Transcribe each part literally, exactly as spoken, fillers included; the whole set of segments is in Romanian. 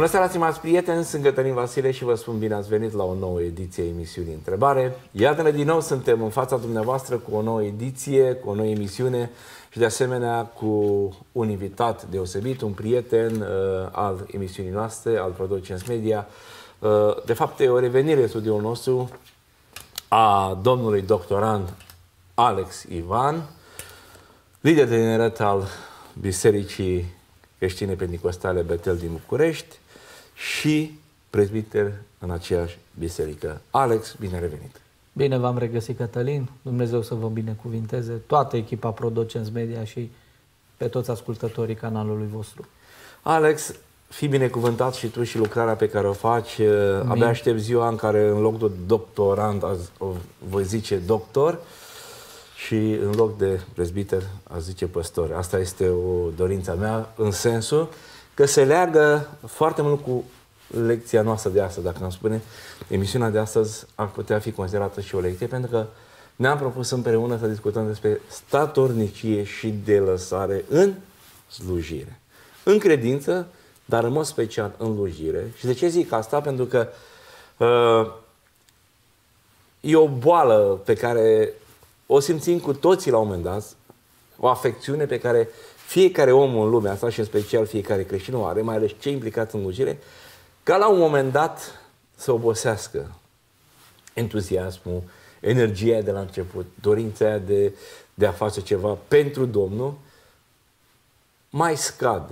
Bună seara, stimați prieteni, sunt Cătălin Vasile și vă spun bine ați venit la o nouă ediție a emisiunii Întrebare. Iată-ne din nou, suntem în fața dumneavoastră cu o nouă ediție, cu o nouă emisiune și de asemenea cu un invitat deosebit, un prieten uh, al emisiunii noastre, al Productions Media. Uh, de fapt, e o revenire în studioul nostru a domnului doctorand Alex Ivan, lider de tineret al Bisericii Creștine Penticostale Betel din București și prezbiter în aceeași biserică. Alex, bine revenit! Bine v-am regăsit, Cătălin. Dumnezeu să vă binecuvinteze, toată echipa Productions Media și pe toți ascultătorii canalului vostru. Alex, fii binecuvântat și tu și lucrarea pe care o faci. Amin. Abia aștept ziua în care în loc de doctorand azi, o voi zice doctor și în loc de prezbiter azi zice păstor. Asta este o dorință mea în sensul că se leagă foarte mult cu lecția noastră de astăzi. Dacă am spune, emisiunea de astăzi ar putea fi considerată și o lecție, pentru că ne-am propus împreună să discutăm despre statornicie și delăsare în slujire. În credință, dar în mod special în slujire. Și de ce zic asta? Pentru că uh, e o boală pe care o simțim cu toții la un moment dat, o afecțiune pe care fiecare om în lumea asta și în special fiecare creștin o are, mai ales cei implicați în slujire, ca la un moment dat să obosească entuziasmul, energia de la început, dorința aia de, de a face ceva pentru Domnul, mai scade.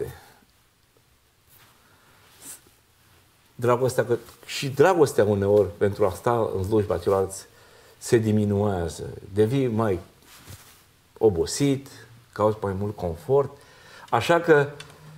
Dragostea, și dragostea uneori pentru a sta în slujba celorlalți se diminuează, devii mai obosit, cauți mai mult confort. Așa că,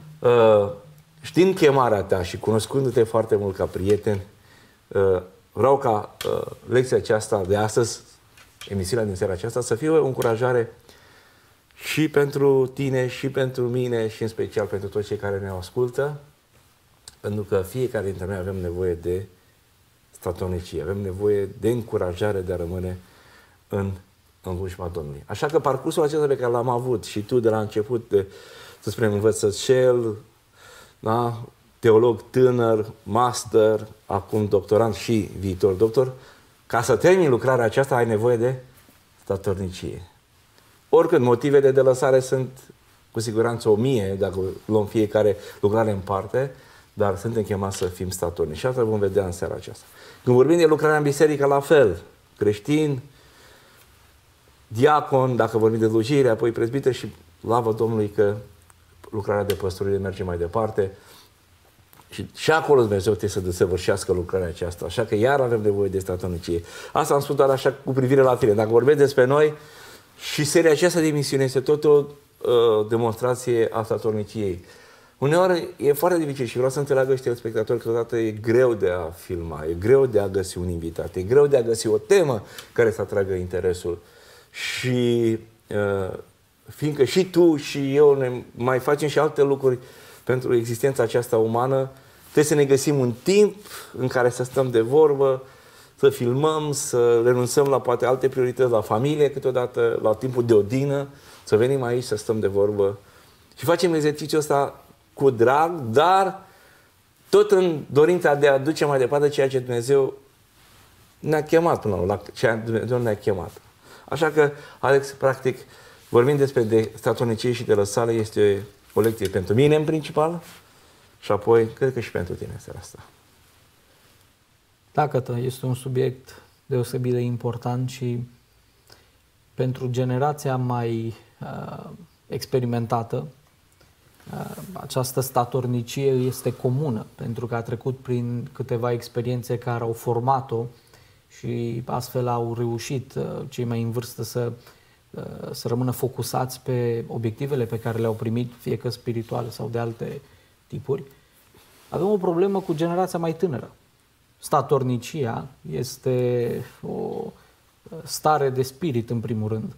știind chemarea ta și cunoscându-te foarte mult ca prieten, vreau ca lecția aceasta de astăzi, emisiunea din seara aceasta, să fie o încurajare și pentru tine, și pentru mine, și în special pentru toți cei care ne ascultă, pentru că fiecare dintre noi avem nevoie de statornicie, avem nevoie de încurajare de a rămâne în, în slujba Domnului. Așa că parcursul acesta pe care l-am avut și tu de la început, de, să spunem, învățășel, da? Teolog tânăr, master, acum doctorant și viitor doctor, ca să termini lucrarea aceasta ai nevoie de statornicie. Oricând motivele de lăsare sunt cu siguranță o mie, dacă luăm fiecare lucrare în parte, dar suntem chemați să fim statornici. Și asta vom vedea în seara aceasta. Când vorbim de lucrarea în biserică, la fel, creștin, diacon, dacă vorbim de slujire, apoi prezbiter și slavă Domnului că lucrarea de păstorire merge mai departe. Și, și acolo Dumnezeu trebuie să desăvârșească lucrarea aceasta. Așa că iar avem nevoie de statornicie. Asta am spus doar așa cu privire la tine. Dacă vorbesc despre noi, și seria aceasta de emisiune este tot o uh, demonstrație a statorniciei. Uneori e foarte dificil și vreau să înțeleagă și telespectatori că câteodată e greu de a filma, e greu de a găsi un invitat, e greu de a găsi o temă care să atragă interesul. Și uh, fiindcă și tu și eu ne mai facem și alte lucruri pentru existența aceasta umană, trebuie să ne găsim un timp în care să stăm de vorbă, să filmăm, să renunțăm la poate alte priorități, la familie câteodată, la timpul de odihnă, să venim aici să stăm de vorbă. Și facem exercițiul ăsta cu drag, dar tot în dorința de a duce mai departe ceea ce Dumnezeu ne-a chemat până la urmă, la ceea ce Dumnezeu ne-a chemat. Așa că, Alex, practic, vorbind despre de statornicie și de lăsare, este o lecție pentru mine în principal și apoi, cred că și pentru tine în seara asta. Da, Cătă, este un subiect deosebit de important și pentru generația mai uh, experimentată, această statornicie este comună, pentru că a trecut prin câteva experiențe care au format-o și astfel au reușit cei mai în vârstă să, să rămână focusați pe obiectivele pe care le-au primit, fie că spirituale sau de alte tipuri. Avem o problemă cu generația mai tânără. Statornicia este o stare de spirit, în primul rând,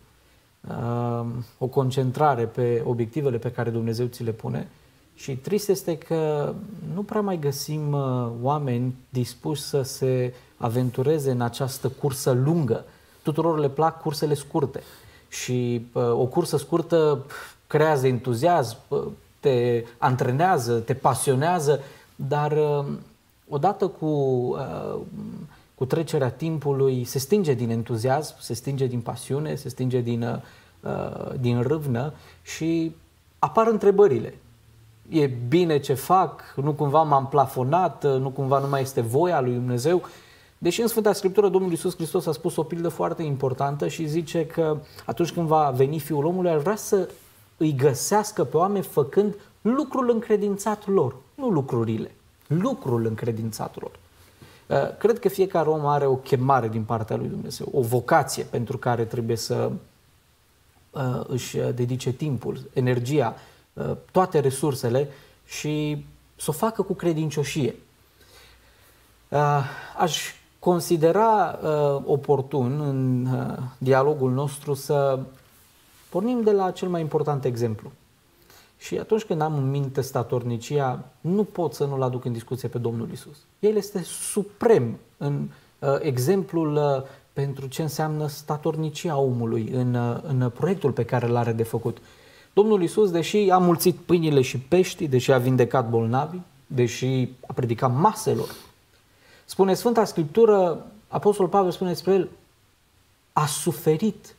o concentrare pe obiectivele pe care Dumnezeu ți le pune și trist este că nu prea mai găsim oameni dispuși să se aventureze în această cursă lungă. Tuturor le plac cursele scurte și o cursă scurtă creează entuziasm, te antrenează, te pasionează, dar odată cu, cu trecerea timpului se stinge din entuziasm, se stinge din pasiune, se stinge din, din râvnă și apar întrebările. E bine ce fac? Nu cumva m-am plafonat? Nu cumva nu mai este voia lui Dumnezeu? Deși în Sfânta Scriptură Domnul Iisus Hristos a spus o pildă foarte importantă și zice că atunci când va veni Fiul omului, ar vrea să îi găsească pe oameni făcând lucrul încredințat lor, nu lucrurile, lucrul încredințat lor. Cred că fiecare om are o chemare din partea lui Dumnezeu, o vocație pentru care trebuie să își dedice timpul, energia, toate resursele și să o facă cu credincioșie. Aș considera oportun în dialogul nostru să pornim de la cel mai important exemplu. Și atunci când am în minte statornicia, nu pot să nu-L aduc în discuție pe Domnul Iisus. El este suprem în uh, exemplul uh, pentru ce înseamnă statornicia omului în, uh, în proiectul pe care îl are de făcut. Domnul Iisus, deși a mulțit pâinile și peștii, deși a vindecat bolnavii, deși a predicat maselor, spune Sfânta Scriptură, Apostolul Pavel spune despre el, a suferit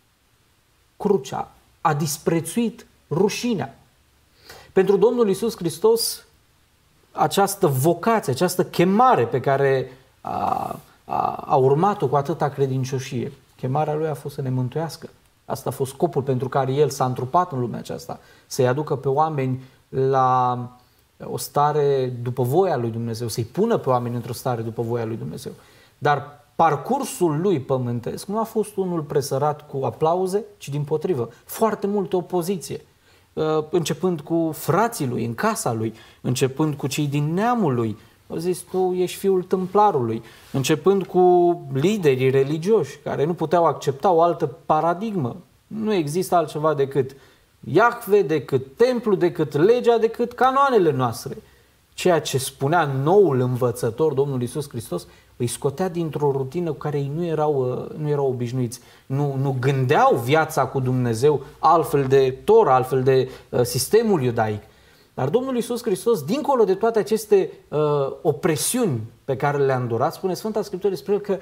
crucea, a disprețuit rușinea. Pentru Domnul Iisus Hristos, această vocație, această chemare pe care a, a, a urmat-o cu atâta credincioșie, chemarea Lui a fost să ne mântuiască. Asta a fost scopul pentru care El s-a întrupat în lumea aceasta, să-i aducă pe oameni la o stare după voia lui Dumnezeu, să-i pună pe oameni într-o stare după voia lui Dumnezeu. Dar parcursul lui pământesc nu a fost unul presărat cu aplauze, ci dimpotrivă, foarte multă opoziție. Începând cu frații lui, în casa lui, începând cu cei din neamul lui, au zis, tu ești fiul tâmplarului, începând cu liderii religioși, care nu puteau accepta o altă paradigmă. Nu există altceva decât Iahve, decât templu, decât legea, decât canoanele noastre. Ceea ce spunea noul învățător, Domnul Iisus Hristos, îi scotea dintr-o rutină cu care ei nu erau, nu erau obișnuiți. Nu, nu gândeau viața cu Dumnezeu altfel de Tora, altfel de uh, sistemul iudaic. Dar Domnul Iisus Hristos, dincolo de toate aceste uh, opresiuni pe care le-a îndurat, spune Sfânta Scriptură despre el că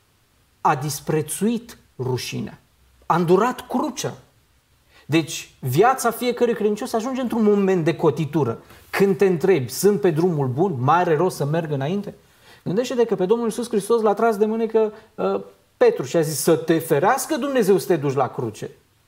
a disprețuit rușinea, a îndurat crucea. Deci viața fiecărui credincios ajunge într-un moment de cotitură. Când te întrebi, sunt pe drumul bun, mai are rost să merg înainte? Gândește-te că pe Domnul Iisus Hristos l-a tras de mânecă uh, Petru și a zis să te ferească Dumnezeu să te duci la cruce.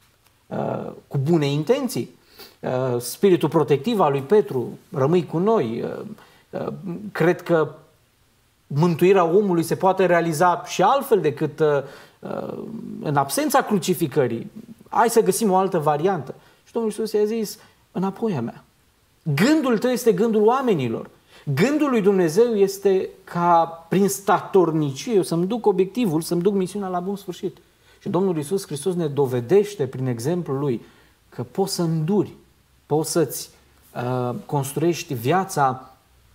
Uh, cu bune intenții. Uh, spiritul protectiv al lui Petru, rămâi cu noi. Uh, uh, cred că mântuirea omului se poate realiza și altfel decât uh, uh, în absența crucificării. Hai să găsim o altă variantă. Și Domnul Iisus i-a zis, înapoi a mea. Gândul tău este gândul oamenilor. Gândul lui Dumnezeu este ca prin statornicie eu să-mi duc obiectivul, să-mi duc misiunea la bun sfârșit. Și Domnul Iisus Hristos ne dovedește prin exemplul Lui că poți să înduri, poți să-ți uh, construiești viața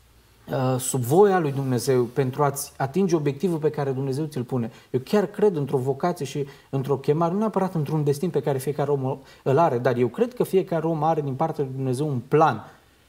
uh, sub voia lui Dumnezeu pentru a-ți atinge obiectivul pe care Dumnezeu ți-l pune. Eu chiar cred într-o vocație și într-o chemare, nu neapărat într-un destin pe care fiecare om îl are, dar eu cred că fiecare om are din partea lui Dumnezeu un plan.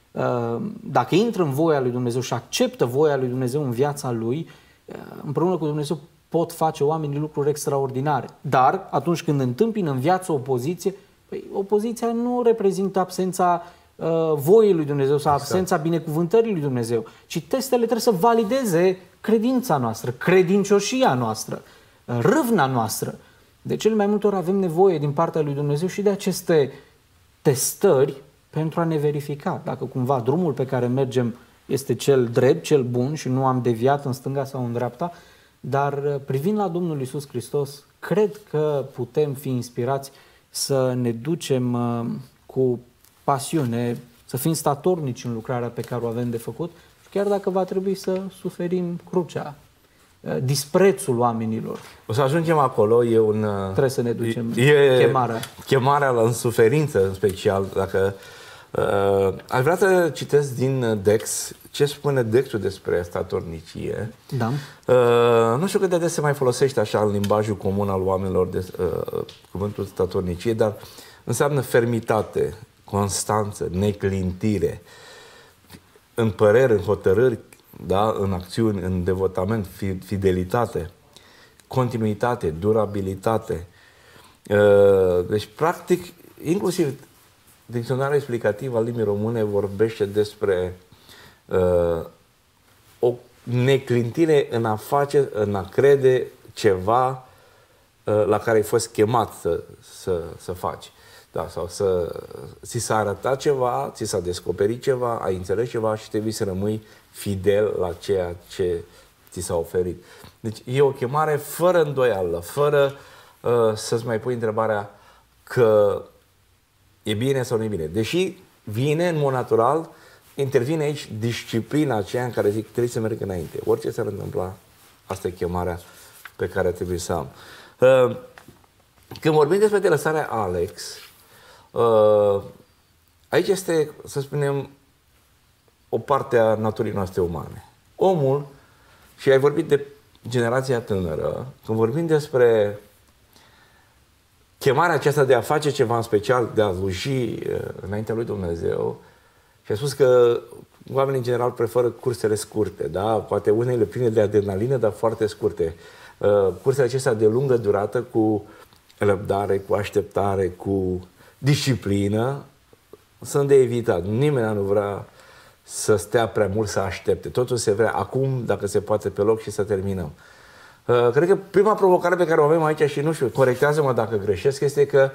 Dacă intră în voia lui Dumnezeu și acceptă voia lui Dumnezeu în viața lui, împreună cu Dumnezeu pot face oamenii lucruri extraordinare. Dar atunci când întâmpină în viață opoziție, păi, opoziția nu reprezintă absența uh, voii lui Dumnezeu sau absența exact. binecuvântării lui Dumnezeu, ci testele trebuie să valideze credința noastră, credincioșia noastră, râvna noastră. De cele mai multe ori avem nevoie din partea lui Dumnezeu și de aceste testări pentru a ne verifica dacă cumva drumul pe care mergem este cel drept, cel bun și nu am deviat în stânga sau în dreapta, dar privind la Domnul Iisus Hristos, cred că putem fi inspirați să ne ducem cu pasiune, să fim statornici în lucrarea pe care o avem de făcut, chiar dacă va trebui să suferim crucea, disprețul oamenilor. O să ajungem acolo, e un... Trebuie să ne ducem e chemarea. Chemarea la însuferință, în special, dacă... Uh, aș vrea să citesc din Dex ce spune Dexul despre statornicie. Da. Uh, nu știu cât de des se mai folosește așa în limbajul comun al oamenilor de, uh, cuvântul statornicie, dar înseamnă fermitate, constanță, neclintire. în păreri, în hotărâri, da? În acțiuni, în devotament, fidelitate, continuitate, durabilitate. Deci, practic, inclusiv dicționarul explicativ al limbii române vorbește despre uh, o neclintire în a face, în a crede ceva uh, la care ai fost chemat să, să, să faci. Da, sau să ți s-a arătat ceva, ți s-a descoperit ceva, ai înțeles ceva și trebuie să rămâi fidel la ceea ce ți s-a oferit. Deci e o chemare fără îndoială, fără uh, să-ți mai pui întrebarea că e bine sau nu e bine. Deși vine în mod natural, intervine aici disciplina aceea în care zic trebuie să merg înainte. Orice s-ar întâmpla, asta e chemarea pe care trebuie să am. Uh, când vorbim despre delăsarea Alex, uh, aici este, să spunem, o parte a naturii noastre umane. Omul, și ai vorbit de generația tânără, când vorbim despre chemarea aceasta de a face ceva în special, de a sluji înaintea lui Dumnezeu, și a spus că oamenii în general preferă cursele scurte, da? Poate unele pline de adrenalină, dar foarte scurte. Cursele acestea de lungă durată, cu răbdare, cu așteptare, cu disciplină, sunt de evitat. Nimeni nu vrea să stea prea mult să aștepte. Totul se vrea acum, dacă se poate, pe loc și să terminăm. Uh, cred că prima provocare pe care o avem aici, și nu știu, corectează-mă dacă greșesc, este că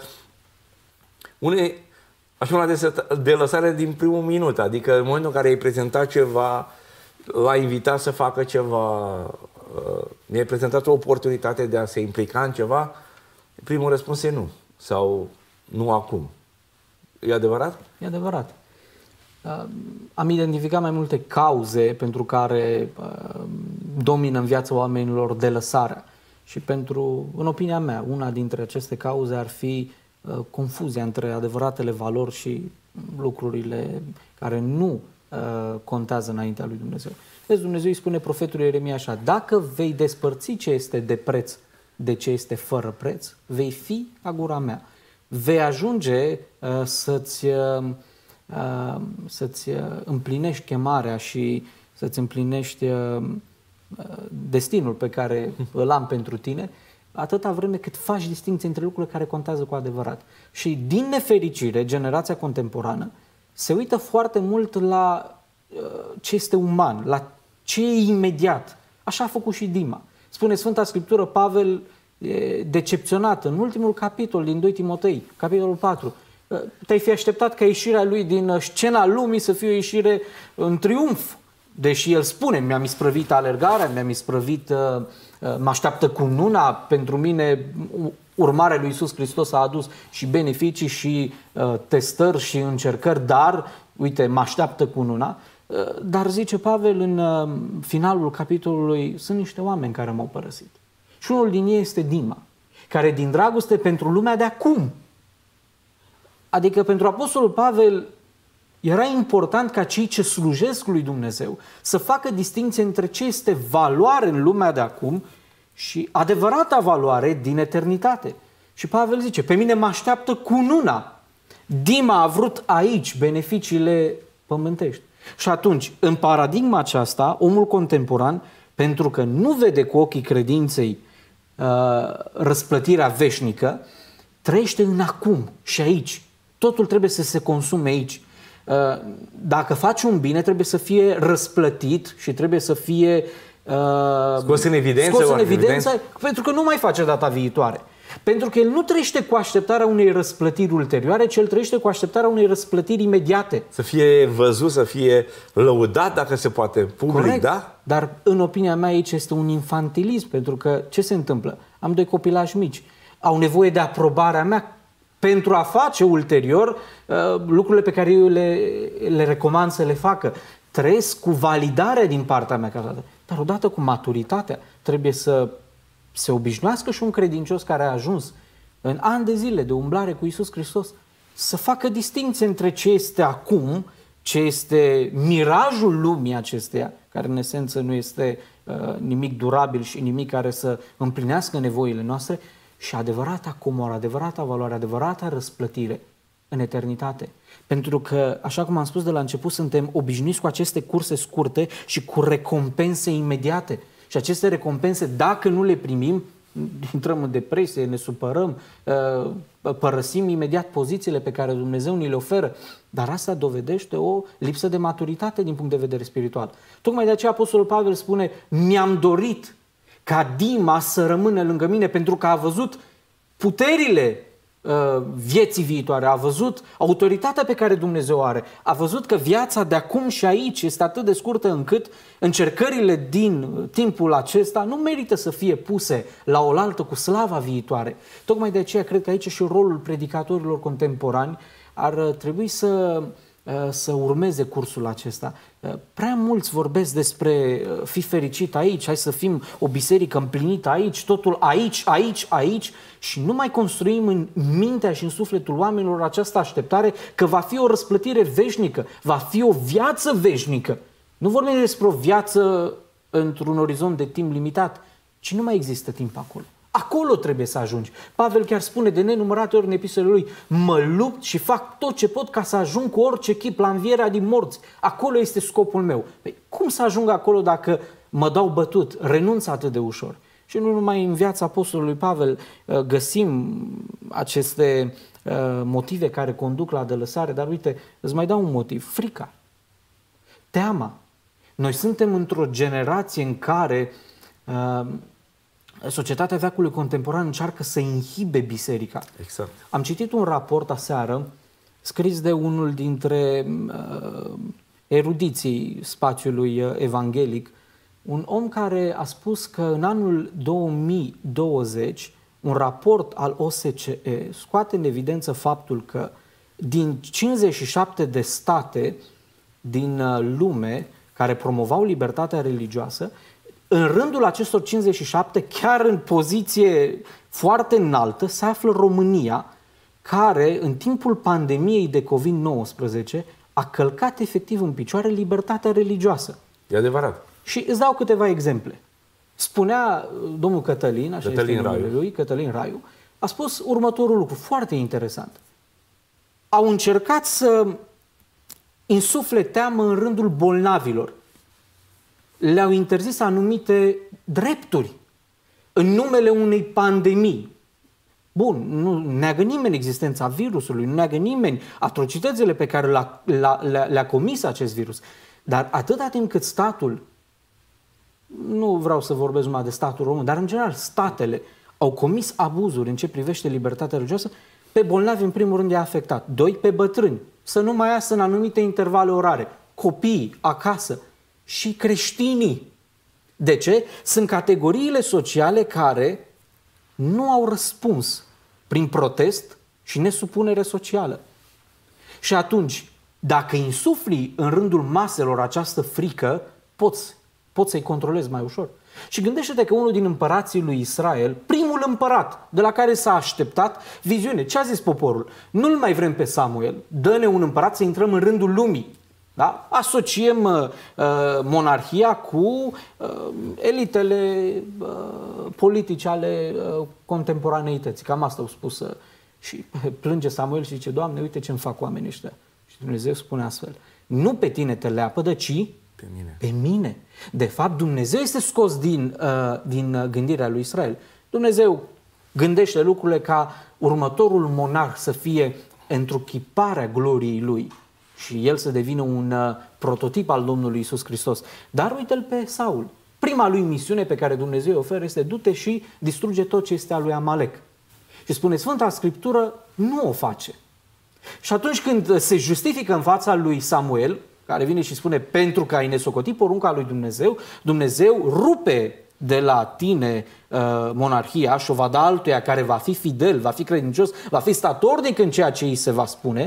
unei așa la de lăsare din primul minut, adică în momentul în care ai prezentat ceva, l-ai invitat să facă ceva, uh, mi-ai prezentat o oportunitate de a se implica în ceva, primul răspuns e nu. Sau nu acum. E adevărat? E adevărat. Uh, am identificat mai multe cauze pentru care uh, domină în viața oamenilor delăsarea. Și pentru, în opinia mea, una dintre aceste cauze ar fi uh, confuzia între adevăratele valori și lucrurile care nu uh, contează înaintea lui Dumnezeu. Deci Dumnezeu îi spune profetului Ieremia așa: dacă vei despărți ce este de preț de ce este fără preț, vei fi a gura mea. Vei ajunge uh, să-ți uh, uh, să-ți împlinești chemarea și să-ți împlinești uh, destinul pe care îl am pentru tine, atâta vreme cât faci distinție între lucrurile care contează cu adevărat. Și din nefericire, generația contemporană se uită foarte mult la uh, ce este uman, la ce e imediat. Așa a făcut și Dima. Spune Sfânta Scriptură, Pavel e decepționat în ultimul capitol din doi Timotei, capitolul patru. Te-ai fi așteptat ca ieșirea lui din scena lumii să fie o ieșire în triumf. Deși el spune, mi-am isprăvit alergarea, mi-am isprăvit, mă așteaptă cununa, pentru mine urmarea lui Iisus Hristos a adus și beneficii și testări și încercări, dar, uite, mă așteaptă cununa. Dar zice Pavel în finalul capitolului, sunt niște oameni care m-au părăsit. Și unul din ei este Dima, care din dragoste pentru lumea de acum, adică pentru Apostolul Pavel, era important ca cei ce slujesc lui Dumnezeu să facă distinție între ce este valoare în lumea de acum și adevărata valoare din eternitate. Și Pavel zice, pe mine mă așteaptă cununa. Dima a vrut aici beneficiile pământești. Și atunci, în paradigma aceasta, omul contemporan, pentru că nu vede cu ochii credinței uh, răsplătirea veșnică, trăiește în acum și aici. Totul trebuie să se consume aici. Uh, dacă faci un bine, trebuie să fie răsplătit și trebuie să fie uh, scos în evidență, scos în evidență pentru că nu mai face data viitoare. Pentru că el nu trăiește cu așteptarea unei răsplătiri ulterioare, ci el trăiește cu așteptarea unei răsplătiri imediate. Să fie văzut, să fie lăudat, dacă se poate, public, corect, da? Dar în opinia mea aici este un infantilism, pentru că ce se întâmplă? Am doi copilași mici, au nevoie de aprobarea mea pentru a face ulterior uh, lucrurile pe care eu le, le recomand să le facă. Trăiesc cu validarea din partea mea, dar odată cu maturitatea trebuie să se obișnuiască și un credincios care a ajuns în ani de zile de umblare cu Iisus Hristos să facă distinție între ce este acum, ce este mirajul lumii acesteia, care în esență nu este uh, nimic durabil și nimic care să împlinească nevoile noastre, și adevărata comoră, adevărata valoare, adevărata răsplătire în eternitate. Pentru că, așa cum am spus de la început, suntem obișnuiți cu aceste curse scurte și cu recompense imediate. Și aceste recompense, dacă nu le primim, intrăm în depresie, ne supărăm, părăsim imediat pozițiile pe care Dumnezeu ni le oferă. Dar asta dovedește o lipsă de maturitate din punct de vedere spiritual. Tocmai de aceea Apostolul Pavel spune: mi-am dorit ca Dima să rămână lângă mine, pentru că a văzut puterile vieții viitoare, a văzut autoritatea pe care Dumnezeu are, a văzut că viața de acum și aici este atât de scurtă încât încercările din timpul acesta nu merită să fie puse la oaltă cu slava viitoare. Tocmai de aceea cred că aici și rolul predicatorilor contemporani ar trebui să, să urmeze cursul acesta. Prea mulți vorbesc despre fi fericit aici, hai să fim o biserică împlinită aici, totul aici, aici, aici, și nu mai construim în mintea și în sufletul oamenilor această așteptare că va fi o răsplătire veșnică, va fi o viață veșnică. Nu vorbim despre o viață într-un orizont de timp limitat, ci nu mai există timp acolo. Acolo trebuie să ajungi. Pavel chiar spune de nenumărate ori în epistolele lui: mă lupt și fac tot ce pot ca să ajung cu orice chip la învierea din morți. Acolo este scopul meu. Păi, cum să ajung acolo dacă mă dau bătut, renunț atât de ușor? Și nu numai în viața apostolului Pavel găsim aceste motive care conduc la delăsare, dar uite, îți mai dau un motiv: frica, teama. Noi suntem într-o generație în care uh, societatea veacului contemporan încearcă să inhibe biserica. Exact. Am citit un raport aseară scris de unul dintre uh, erudiții spațiului evanghelic, un om care a spus că în anul două mii douăzeci un raport al O S C E scoate în evidență faptul că din cincizeci și șapte de state din lume care promovau libertatea religioasă, în rândul acestor cincizeci și șapte, chiar în poziție foarte înaltă, se află România, care în timpul pandemiei de covid nouăsprezece a călcat efectiv în picioare libertatea religioasă. E adevărat. Și îți dau câteva exemple. Spunea domnul Cătălin, așa Cătălin este numele lui, Cătălin Raiu, a spus următorul lucru foarte interesant. Au încercat să insufle teamă în rândul bolnavilor. Le-au interzis anumite drepturi în numele unei pandemii. Bun, nu neagă nimeni existența virusului, nu neagă nimeni atrocitățile pe care le-a, le-a, le-a comis acest virus. Dar atâta timp cât statul, nu vreau să vorbesc numai de statul român, dar în general statele au comis abuzuri în ce privește libertatea religioasă, pe bolnavi în primul rând i-a afectat. Doi, pe bătrâni, să nu mai iasă în anumite intervale orare, copiii acasă și creștinii. De ce? Sunt categoriile sociale care nu au răspuns prin protest și nesupunere socială. Și atunci, dacă insufli în rândul maselor această frică, poți, poți să-i controlezi mai ușor. Și gândește-te că unul din împărații lui Israel, primul împărat de la care s-a așteptat viziune, ce a zis poporul? Nu-l mai vrem pe Samuel, dă-ne un împărat să intrăm în rândul lumii. Da? Asociem uh, monarhia cu uh, elitele uh, politice ale uh, contemporaneității. Cam asta au spus. Uh, și plânge Samuel și zice: Doamne, uite ce-mi fac oamenii ăștia. Și Dumnezeu spune astfel: nu pe tine te leapădă, ci pe mine. Pe mine. De fapt, Dumnezeu este scos din, uh, din gândirea lui Israel. Dumnezeu gândește lucrurile ca următorul monarh să fie întruchiparea gloriei lui și el să devină un uh, prototip al Domnului Iisus Hristos. Dar uite-l pe Saul. Prima lui misiune pe care Dumnezeu îi oferă este: du-te și distruge tot ce este al lui Amalek. Și spune Sfânta Scriptură, nu o face. Și atunci când se justifică în fața lui Samuel, care vine și spune: pentru că ai nesocotit porunca lui Dumnezeu, Dumnezeu rupe de la tine uh, monarhia și o va da altuia care va fi fidel, va fi credincios, va fi statornic în ceea ce îi se va spune.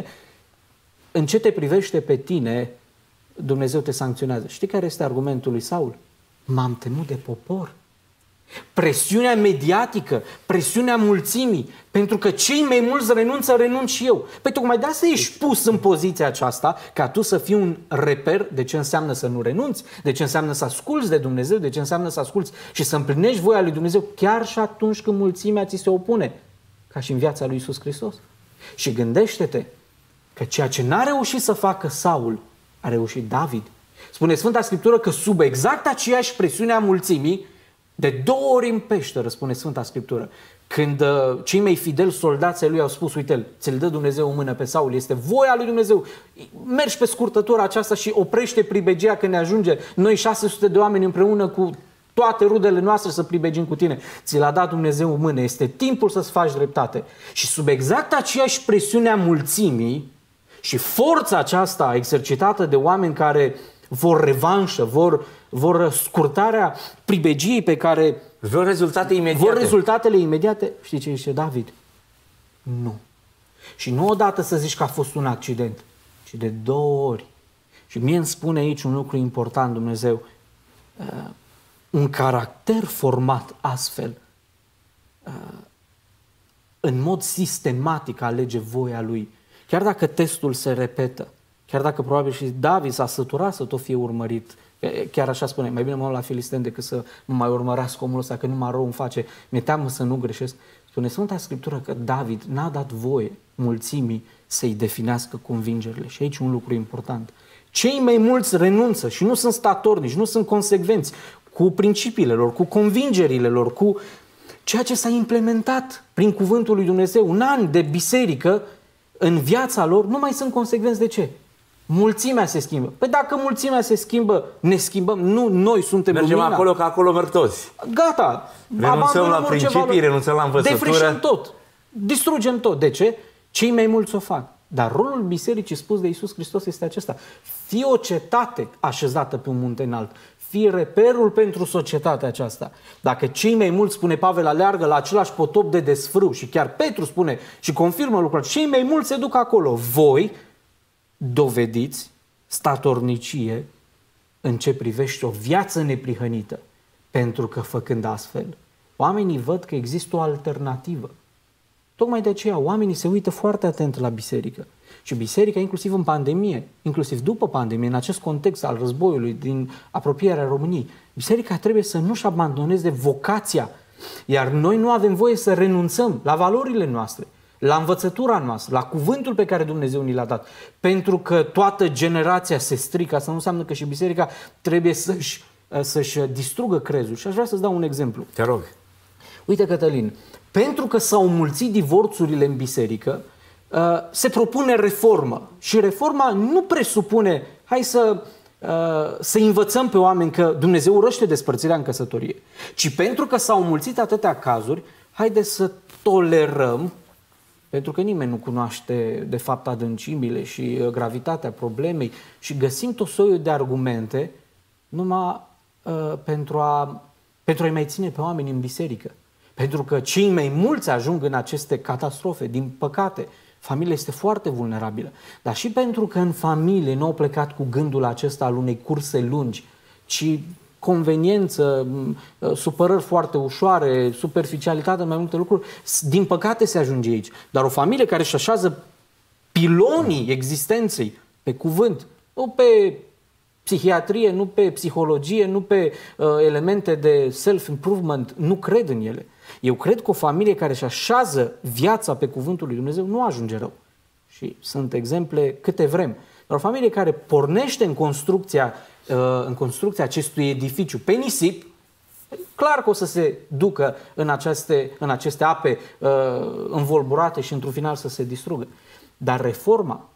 În ce te privește pe tine, Dumnezeu te sancționează. Știi care este argumentul lui Saul? M-am temut de popor. Presiunea mediatică, presiunea mulțimii, pentru că cei mai mulți renunță, renunț și eu. Păi tocmai de asta ești pus în poziția aceasta, ca tu să fii un reper de ce înseamnă să nu renunți, de ce înseamnă să asculți de Dumnezeu, de ce înseamnă să asculți și să împlinești voia lui Dumnezeu chiar și atunci când mulțimea ți se opune, ca și în viața lui Iisus Hristos. Și gândește-te că ceea ce n-a reușit să facă Saul, a reușit David. Spune Sfânta Scriptură că sub exact aceeași presiune a mulțimii, de două ori în peșteră, spune Sfânta Scriptură, când uh, cei mai fideli soldați ai lui au spus, uite, ți-l dă Dumnezeu în mână pe Saul, este voia lui Dumnezeu, mergi pe scurtătura aceasta și oprește pribegia când ne ajunge noi șase sute de oameni împreună cu toate rudele noastre să pribegim cu tine. Ți l-a dat Dumnezeu în mână, este timpul să-ți faci dreptate. Și sub exact aceeași presiune a mulțimii și forța aceasta exercitată de oameni care vor revanșă, vor, vor scurtarea pribegiei pe care vor rezultate imediate. Vor rezultatele imediate. Știi ce zice David? Nu. Și nu odată să zici că a fost un accident, ci de două ori. Și mie îmi spune aici un lucru important Dumnezeu. Uh, un caracter format astfel, uh, în mod sistematic alege voia lui. Chiar dacă testul se repetă, chiar dacă probabil și David s-a săturat să tot fie urmărit, chiar așa spune, mai bine mă luăm la filisteni decât să mă mai urmărească omul ăsta, că numai rău îmi face, mi-e teamă să nu greșesc. Spune Sfânta Scriptură că David n-a dat voie mulțimii să-i definească convingerile. Și aici un lucru important. Cei mai mulți renunță și nu sunt statornici, nu sunt consecvenți cu principiile lor, cu convingerile lor, cu ceea ce s-a implementat prin cuvântul lui Dumnezeu. Un an de biserică în viața lor nu mai sunt consecvenți. De ce? Mulțimea se schimbă. Păi dacă mulțimea se schimbă, ne schimbăm. Nu, noi suntem Mergem lumina. acolo, că acolo merg toți. Gata. Renunțăm la principii, renunțăm la învățătură. Defrișăm tot. Distrugem tot. De ce? Cei mai mulți o fac. Dar rolul bisericii spus de Iisus Hristos este acesta. Fie o cetate așezată pe un munte înalt. Fie reperul pentru societatea aceasta. Dacă cei mai mulți, spune Pavel, aleargă la același potop de desfrâu și chiar Petru spune și confirmă lucrul, cei mai mulți se duc acolo. Voi dovediți statornicie în ce privește o viață neprihănită. Pentru că făcând astfel, oamenii văd că există o alternativă. Tocmai de aceea oamenii se uită foarte atent la biserică. Și biserica, inclusiv în pandemie, inclusiv după pandemie, în acest context al războiului, din apropierea României, biserica trebuie să nu-și abandoneze vocația. Iar noi nu avem voie să renunțăm la valorile noastre, la învățătura noastră, la cuvântul pe care Dumnezeu ni l-a dat. Pentru că toată generația se strică, asta nu înseamnă că și biserica trebuie să-și, să-și distrugă crezul. Și aș vrea să-ți dau un exemplu. Te rog. Uite, Cătălin, pentru că s-au mulțit divorțurile în biserică, se propune reformă. Și reforma nu presupune, hai să, să învățăm pe oameni că Dumnezeu urăște despărțirea în căsătorie, ci pentru că s-au mulțit atâtea cazuri, haide să tolerăm, pentru că nimeni nu cunoaște de fapt adâncimile și gravitatea problemei și găsim tot soiul de argumente numai uh, pentru, a, pentru a-i mai ține pe oameni în biserică. Pentru că cei mai mulți ajung în aceste catastrofe, din păcate. Familia este foarte vulnerabilă. Dar și pentru că în familie nu au plecat cu gândul acesta al unei curse lungi, ci conveniență, supărări foarte ușoare, superficialitate, mai multe lucruri, din păcate se ajunge aici. Dar o familie care își așează pilonii existenței pe cuvânt, nu pe psihiatrie, nu pe psihologie, nu pe uh, elemente de self-improvement, nu cred în ele. Eu cred că o familie care își așează viața pe cuvântul lui Dumnezeu nu ajunge rău. Și sunt exemple câte vrem. Dar o familie care pornește în construcția, uh, în construcția acestui edificiu pe nisip, clar că o să se ducă în aceste, în aceste ape uh, învolburate și într-un final să se distrugă. Dar reforma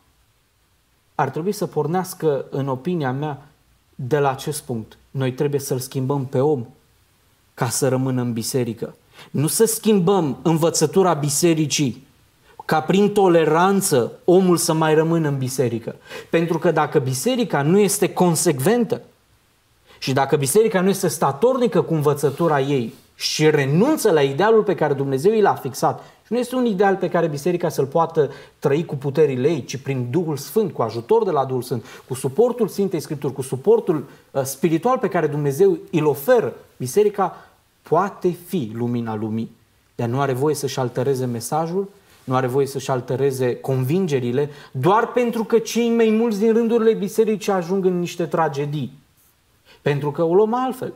ar trebui să pornească, în opinia mea, de la acest punct. Noi trebuie să-l schimbăm pe om ca să rămână în biserică. Nu să schimbăm învățătura bisericii ca prin toleranță omul să mai rămână în biserică. Pentru că dacă biserica nu este consecventă și dacă biserica nu este statornică cu învățătura ei și renunță la idealul pe care Dumnezeu i l-a fixat, și nu este un ideal pe care biserica să-l poată trăi cu puterile ei, ci prin Duhul Sfânt, cu ajutor de la Duhul Sfânt, cu suportul Sfintei Scripturi, cu suportul uh, spiritual pe care Dumnezeu îl oferă, biserica poate fi lumina lumii, dar nu are voie să-și altereze mesajul, nu are voie să-și altereze convingerile, doar pentru că cei mai mulți din rândurile bisericii ajung în niște tragedii. Pentru că o luăm altfel.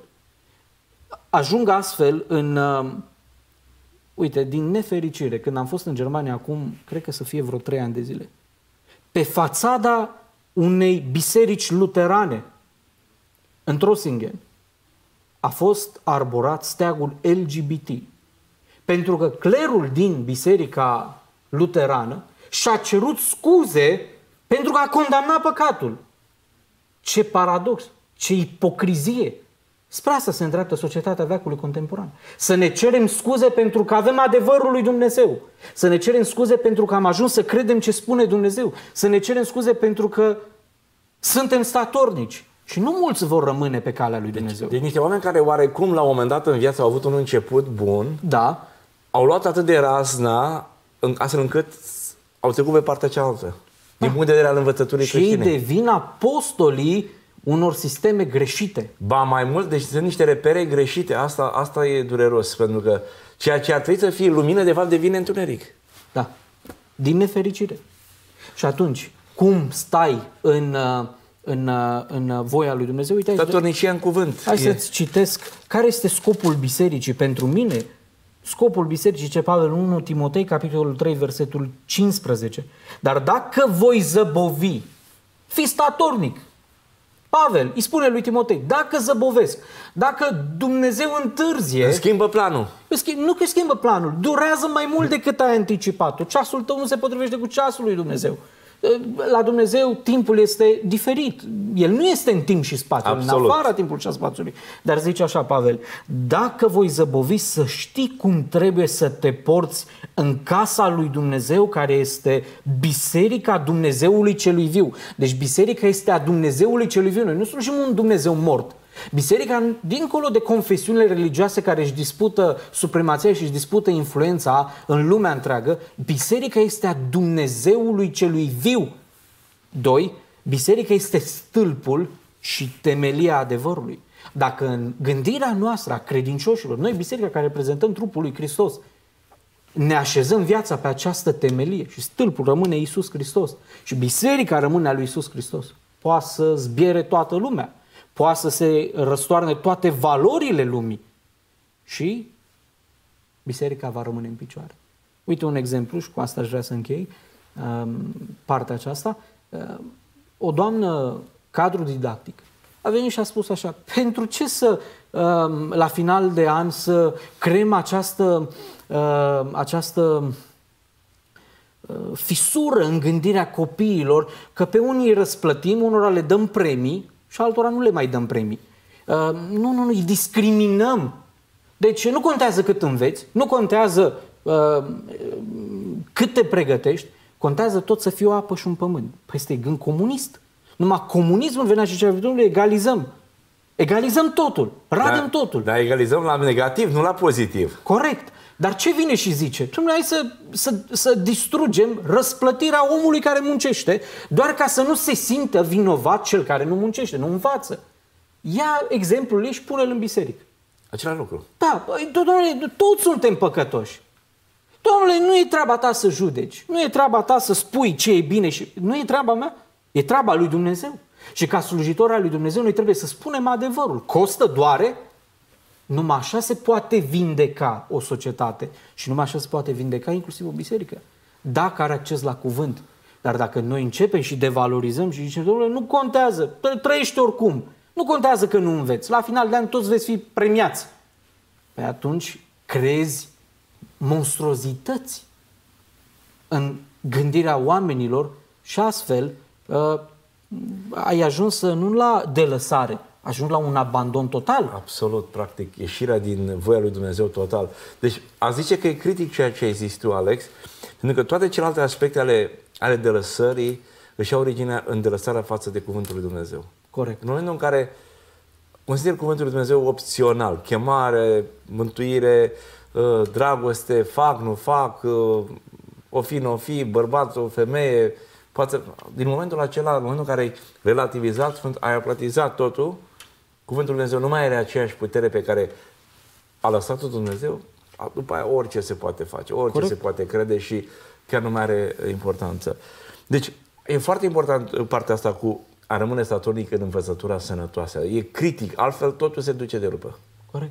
Ajung astfel în... Uh, uite, din nefericire, când am fost în Germania acum, cred că să fie vreo trei ani de zile, pe fațada unei biserici luterane în Trossingen a fost arborat steagul L G B T, pentru că clerul din biserica luterană și-a cerut scuze pentru că a condamnat păcatul. Ce paradox, ce ipocrizie! Spre asta se îndreaptă societatea veacului contemporan. Să ne cerem scuze pentru că avem adevărul lui Dumnezeu. Să ne cerem scuze pentru că am ajuns să credem ce spune Dumnezeu. Să ne cerem scuze pentru că suntem statornici. Și nu mulți vor rămâne pe calea lui Dumnezeu. Deci, deci niște oameni care oarecum la un moment dat în viață au avut un început bun, da, au luat atât de razna în, astfel încât au trecut pe partea cealaltă. Din punct de vedere al învățăturii și creștine. ei devin apostolii unor sisteme greșite. Ba mai mult, deci sunt niște repere greșite. Asta, asta e dureros, pentru că ceea ce ar trebui să fie lumină, de fapt, devine întuneric. Da, din nefericire. Și atunci, cum stai în, în, în voia lui Dumnezeu? Uite, Statornicia în cuvânt. Hai e... să-ți citesc care este scopul bisericii pentru mine. Scopul bisericii, ce Pavel în unu Timotei, capitolul trei, versetul cincisprezece. Dar dacă voi zăbovi, fiți statornic. Pavel îi spune lui Timotei, dacă zăbovesc, dacă Dumnezeu întârzie... Schimbă planul. Nu că schimbă planul, durează mai mult decât ai anticipat-o. Ceasul tău nu se potrivește cu ceasul lui Dumnezeu. La Dumnezeu timpul este diferit. El nu este în timp și spațiu, Absolut. în afara timpului și a spațiului. Dar zice așa Pavel, dacă voi zăbovi, să știi cum trebuie să te porți în casa lui Dumnezeu, care este biserica Dumnezeului celui viu. Deci biserica este a Dumnezeului celui viu. Noi nu slujim un Dumnezeu mort. Biserica, dincolo de confesiunile religioase care își dispută supremația și își dispută influența în lumea întreagă, biserica este a Dumnezeului celui viu. Doi, biserica este stâlpul și temelia adevărului. Dacă în gândirea noastră a credincioșilor, noi, biserica care reprezentăm trupul lui Hristos, ne așezăm viața pe această temelie și stâlpul rămâne Iisus Hristos și biserica rămâne a lui Iisus Hristos, poate să zbiere toată lumea. Poate să se răstoarne toate valorile lumii și biserica va rămâne în picioare. Uite un exemplu și cu asta aș vrea să închei um, partea aceasta. Um, o doamnă cadru didactic a venit și a spus așa, pentru ce să um, la final de an să creăm această, uh, această uh, fisură în gândirea copiilor, că pe unii îi răsplătim, unora le dăm premii, și altora nu le mai dăm premii. Uh, nu, nu, nu, îi discriminăm. Deci nu contează cât înveți, nu contează uh, cât te pregătești, contează tot să fie o apă și un pământ. Păi este gând comunist. Numai comunismul venea și cea Domnule, egalizăm. Egalizăm totul, radem da, totul. Dar egalizăm la negativ, nu la pozitiv. Corect. Dar ce vine și zice? Dom'le, hai să, să, să distrugem răsplătirea omului care muncește, doar ca să nu se simtă vinovat cel care nu muncește, nu învață. Ia exemplul ei și pune-l în biserică. Același lucru. Da, dom'le, toți suntem păcătoși. Dom'le, nu e treaba ta să judeci, nu e treaba ta să spui ce e bine și... Nu e treaba mea, e treaba lui Dumnezeu. Și ca slujitor al lui Dumnezeu noi trebuie să spunem adevărul. Costă, doare, numai așa se poate vindeca o societate și numai așa se poate vindeca inclusiv o biserică. Dacă are acces la cuvânt. Dar dacă noi începem și devalorizăm și zicem, domnule, nu contează, trăiești oricum, nu contează că nu înveți, la final de an toți veți fi premiați. Pe atunci crezi monstruozități în gândirea oamenilor și astfel uh, ai ajuns nu la delăsare, ajung la un abandon total. Absolut, practic, ieșirea din voia lui Dumnezeu total. Deci, a zice că e critic ceea ce ai zis tu, Alex, pentru că toate celelalte aspecte ale, ale delăsării își au originea în delăsarea față de Cuvântul lui Dumnezeu. Corect. În momentul în care consider Cuvântul lui Dumnezeu opțional, chemare, mântuire, dragoste, fac, nu fac, o fi, nu o fi, bărbat, o femeie, poate, din momentul acela, în momentul în care ai relativizat, ai aplatizat totul, Cuvântul lui Dumnezeu nu mai are aceeași putere pe care a lăsat-o Dumnezeu, după aia orice se poate face, orice Corect. se poate crede și chiar nu mai are importanță. Deci, e foarte important partea asta cu a rămâne statornic în învățătura sănătoasă. E critic, altfel totul se duce de rupă. Corect.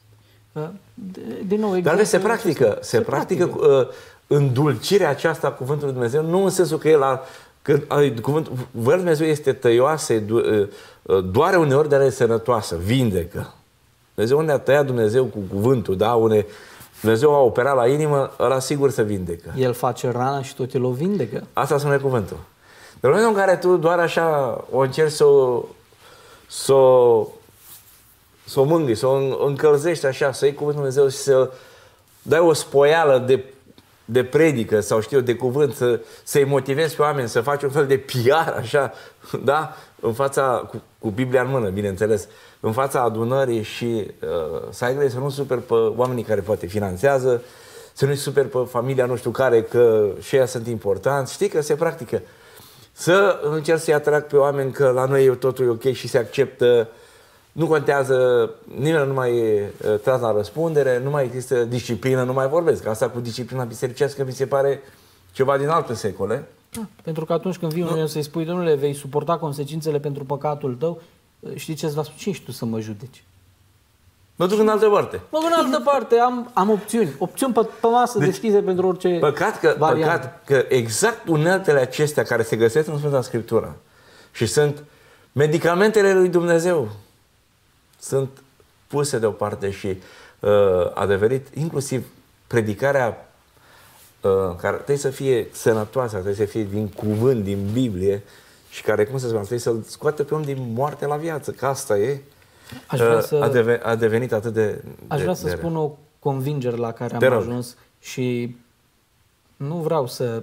Din nou, exact. Dar se practică, se, se practică, practică. Uh, îndulcirea aceasta a Cuvântului Dumnezeu, nu în sensul că el a, Că cuvântul, voia Dumnezeu este tăioasă, doare uneori, dar e sănătoasă, vindecă. Dumnezeu unde a tăiat Dumnezeu cu cuvântul, da? Unde Dumnezeu a operat la inimă, ăla sigur să vindecă. El face rana și tot el o vindecă. Asta spune cuvântul. În momentul în care tu doar așa o încerci să o, să o, să o mângâi, să o încălzești așa, să iei cuvântul Dumnezeu și să dai o spoială de, de predică sau știu de cuvânt, să, să-i motivezi pe oameni, să faci un fel de P R așa, da? În fața, cu, cu Biblia în mână, bineînțeles, în fața adunării și uh, să ai grijă să nu superi pe oamenii care poate finanțează, să nu-i superi pe familia nu știu care, că și ei sunt importanți. Știi că se practică. Să încerc să-i atrag pe oameni că la noi totul e ok și se acceptă, nu contează, nimeni nu mai e uh, tras la răspundere, nu mai există disciplină, nu mai vorbesc. Asta cu disciplina bisericească mi se pare ceva din alte secole. Da, pentru că atunci când vii unul să-i spui, domnule, vei suporta consecințele pentru păcatul tău, știi ce îți va spune? Ce ești tu să mă judeci? Mă duc în altă parte. Mă duc în altă parte, am, am opțiuni. Opțiuni pe, pe masă deci, deschise pentru orice păcat că, variantă. Păcat că exact uneltele acestea care se găsesc în Sfânta Scriptură și sunt medicamentele lui Dumnezeu, sunt puse deoparte și uh, a devenit inclusiv predicarea uh, care trebuie să fie sănătoasă, trebuie să fie din cuvânt, din Biblie și care, cum să spun, trebuie să-l scoate pe om din moarte la viață, că asta e. Aș vrea să, a, deve, a devenit atât de... Aș vrea de, să de spun o convingere la care am Te ajuns rog. Și nu vreau să,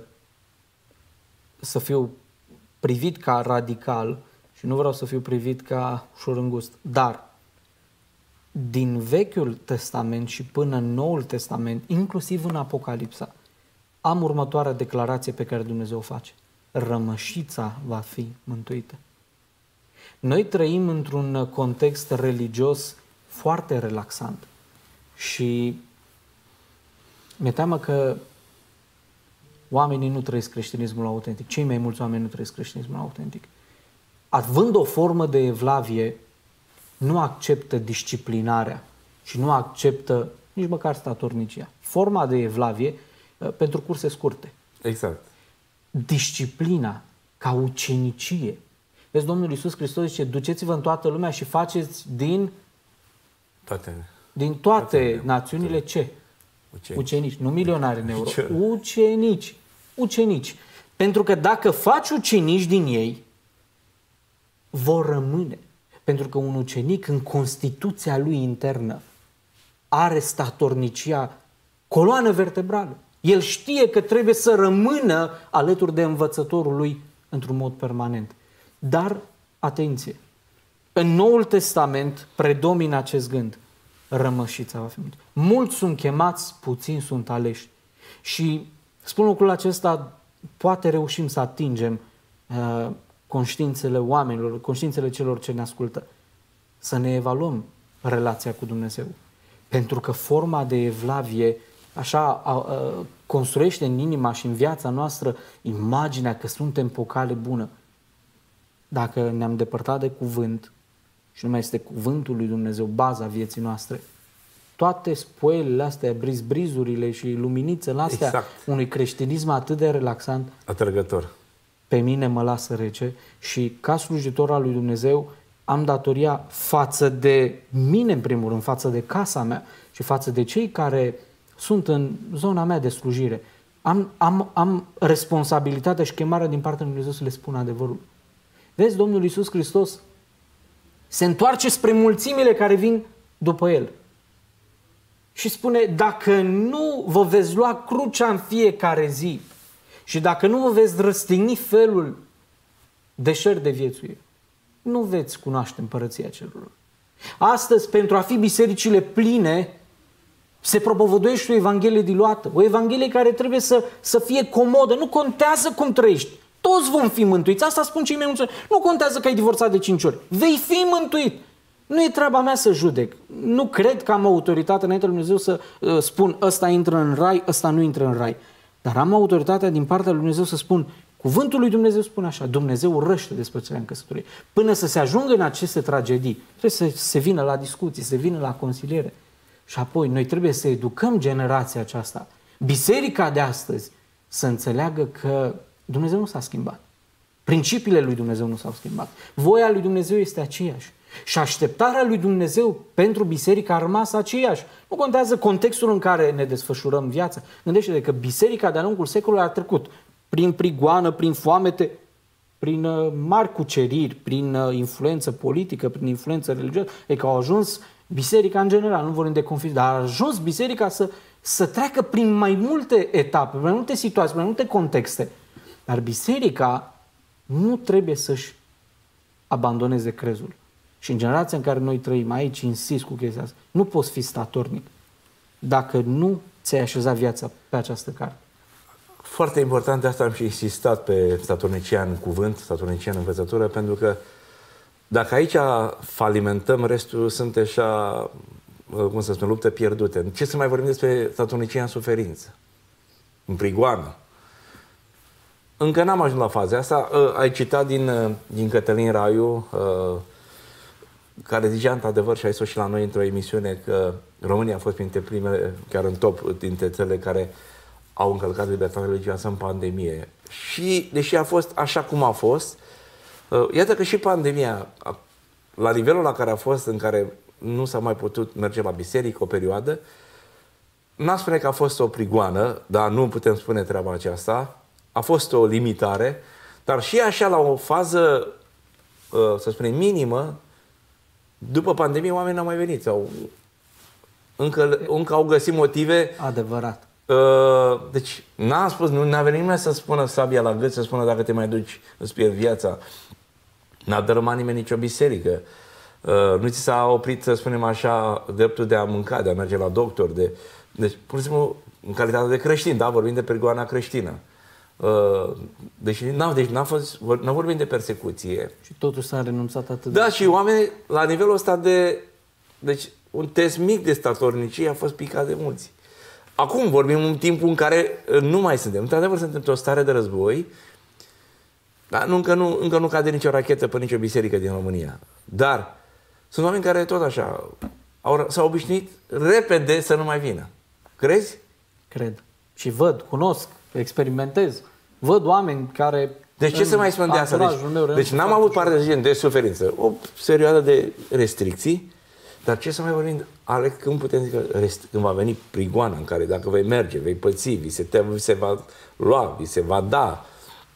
să fiu privit ca radical și nu vreau să fiu privit ca ușor îngust, dar din Vechiul Testament și până în Noul Testament, inclusiv în Apocalipsa, am următoarea declarație pe care Dumnezeu o face. Rămășița va fi mântuită. Noi trăim într-un context religios foarte relaxant și mi-e teamă că oamenii nu trăiesc creștinismul autentic. Cei mai mulți oameni nu trăiesc creștinismul autentic. Având o formă de evlavie, nu acceptă disciplinarea și nu acceptă nici măcar statornicia. Forma de evlavie pentru curse scurte. Exact. Disciplina ca ucenicie. Vezi, Domnul Iisus Hristos zice, duceți-vă în toată lumea și faceți din toate, din toate, toate națiunile ce? Ucenici. Ucenici, nu milionari în euro. Ucenici. Ucenici. Pentru că dacă faci ucenici din ei, vor rămâne. Pentru că un ucenic în constituția lui internă are statornicia, coloană vertebrală. El știe că trebuie să rămână alături de învățătorul lui într-un mod permanent. Dar, atenție, în Noul Testament predomină acest gând. Rămășița va fi mult. Mulți sunt chemați, puțini sunt aleși. Și spun lucrul acesta, poate reușim să atingem uh, conștiințele oamenilor, conștiințele celor ce ne ascultă. Să ne evaluăm relația cu Dumnezeu. Pentru că forma de evlavie așa a, a, construiește în inima și în viața noastră imaginea că suntem pe o cale bună. Dacă ne-am depărtat de cuvânt și nu mai este cuvântul lui Dumnezeu baza vieții noastre, toate spoielele astea, briz-brizurile și luminițele astea exact. Unui creștinism atât de relaxant, atrăgător, pe mine mă lasă rece și ca slujitor al lui Dumnezeu am datoria față de mine în primul rând, față de casa mea și față de cei care sunt în zona mea de slujire. Am, am, am responsabilitatea și chemarea din partea lui Dumnezeu să le spun adevărul. Vezi, Domnul Iisus Hristos se întoarce spre mulțimile care vin după El și spune, dacă nu vă veți lua crucea în fiecare zi și dacă nu vă veți răstigni felul deșert de viețuire, nu veți cunoaște împărăția cerurilor. Astăzi, pentru a fi bisericile pline, se propovăduiește o evanghelie diluată, o evanghelie care trebuie să, să fie comodă, nu contează cum trăiești. Toți vom fi mântuiți. Asta spun cei mai mulți. Nu contează că ai divorțat de cinci ori. Vei fi mântuit. Nu e treaba mea să judec. Nu cred că am autoritate înainte lui Dumnezeu să uh, spun ăsta intră în rai, ăsta nu intră în rai. Dar am autoritatea din partea lui Dumnezeu să spun, cuvântul lui Dumnezeu spune așa, Dumnezeu urăște despărțirea în căsătorie. Până să se ajungă în aceste tragedii, trebuie să se vină la discuții, să se vină la consiliere. Și apoi noi trebuie să educăm generația aceasta, biserica de astăzi, să înțeleagă că Dumnezeu nu s-a schimbat. Principiile lui Dumnezeu nu s-au schimbat. Voia lui Dumnezeu este aceeași. Și așteptarea lui Dumnezeu pentru biserică a rămas aceeași. Nu contează contextul în care ne desfășurăm viața. Gândește-te că biserica de-a lungul secolului a trecut prin prigoană, prin foamete, prin uh, mari cuceriri, prin uh, influență politică, prin influență religioasă. E că au ajuns biserica în general, nu vorbim de conflict, dar a ajuns biserica să, să treacă prin mai multe etape, mai multe situații, mai multe contexte. Dar biserica nu trebuie să-și abandoneze crezul. Și în generația în care noi trăim aici, insist cu chestia asta, nu poți fi statornic dacă nu ți-ai așezat viața pe această carte. Foarte important, de asta am și insistat pe statornicia în cuvânt, statornicia în învățătură, pentru că dacă aici falimentăm, restul sunt așa, cum să spun, lupte pierdute. Ce să mai vorbim despre statornicia în suferință, în prigoană? Încă n-am ajuns la faza asta. Ai citat din, din Cătălin Raiu, care zicea într-adevăr, și a zis-o și la noi într-o emisiune, că România a fost printre primele, chiar în top, dintre țările care au încălcat libertatea religioasă în pandemie. Și, deși a fost așa cum a fost, iată că și pandemia, la nivelul la care a fost, în care nu s-a mai putut merge la biserică o perioadă, n-am spune că a fost o prigoană, dar nu putem spune treaba aceasta, a fost o limitare, dar și așa la o fază, să spunem, minimă, după pandemie oamenii n-au mai venit. Sau încă, încă au găsit motive. Adevărat. Deci n-am spus, nu n-a venit nimeni să spună sabia la gât, să spună dacă te mai duci îți pierzi viața. N-a dărâmat nimeni nicio biserică. Nu ți s-a oprit, să spunem așa, dreptul de a mânca, de a merge la doctor. De... Deci, pur și simplu, în calitate de creștin, da, vorbim de prigoana creștină. Deci n-am deci n-a fost, n-am vorbit de persecuție. Și totuși s-a renunțat atât. Da, de... și oamenii, la nivelul ăsta de... Deci, un test mic de statornicie a fost picat de mulți. Acum vorbim în timpul în care nu mai suntem. Într-adevăr, suntem într-o stare de război, dar nu, încă, nu, încă nu cade nicio rachetă pe nicio biserică din România. Dar sunt oameni care tot așa au, s-au obișnuit repede să nu mai vină. Crezi? Cred. Și văd, cunosc, experimentez. Văd oameni care... Deci ce să mai spun de asta? Deci, deci n-am avut parte de, de suferință. O perioadă de restricții, dar ce să mai vorbim, Alex, când putem zic că rest, când va veni prigoana în care dacă vei merge, vei păți, vi se, te, vi se va lua, vi se va da.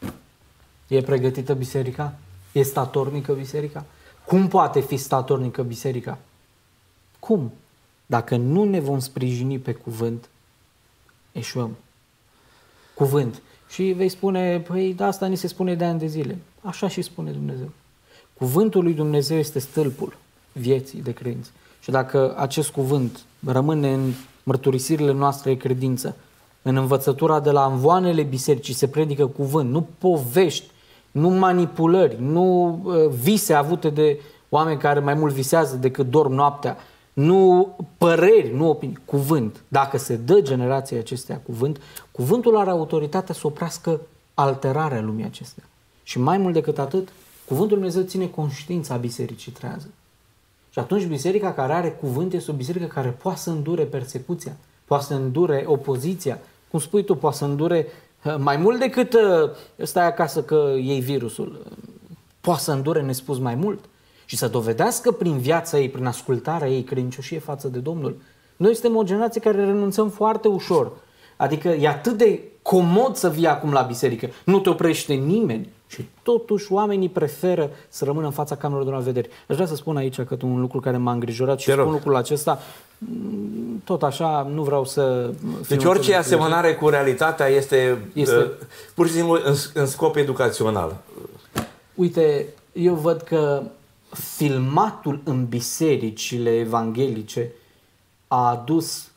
E pregătită biserica? E statornică biserica? Cum poate fi statornică biserica? Cum? Dacă nu ne vom sprijini pe cuvânt, eșuăm. Cuvânt. Și vei spune, păi da, asta ni se spune de ani de zile. Așa și spune Dumnezeu. Cuvântul lui Dumnezeu este stâlpul vieții de credință. Și dacă acest cuvânt rămâne în mărturisirile noastre de credință, în învățătura de la amvoanele bisericii se predică cuvânt, nu povești, nu manipulări, nu vise avute de oameni care mai mult visează decât dorm noaptea, nu păreri, nu opinii, cuvânt. Dacă se dă generației acestea cuvânt, cuvântul are autoritatea să oprească alterarea lumii acestea. Și mai mult decât atât, cuvântul Dumnezeu ține conștiința bisericii trează. Și atunci biserica care are cuvânt este o biserică care poate să îndure persecuția, poate să îndure opoziția, cum spui tu, poate să îndure mai mult decât stai acasă că iei virusul, poate să îndure nespus mai mult și să dovedească prin viața ei, prin ascultarea ei, credincioșie față de Domnul. Noi suntem o generație care renunțăm foarte ușor. Adică e atât de comod să vii acum la biserică, nu te oprește nimeni. Și totuși oamenii preferă să rămână în fața camerelor de la vedere. Aș vrea să spun aici că un lucru care m-a îngrijorat și Te spun rog. lucrul acesta, tot așa, nu vreau să... Deci orice asemănare cu realitatea este, este... Uh, pur și simplu în, în scop educațional. Uite, eu văd că filmatul în bisericile evanghelice a adus,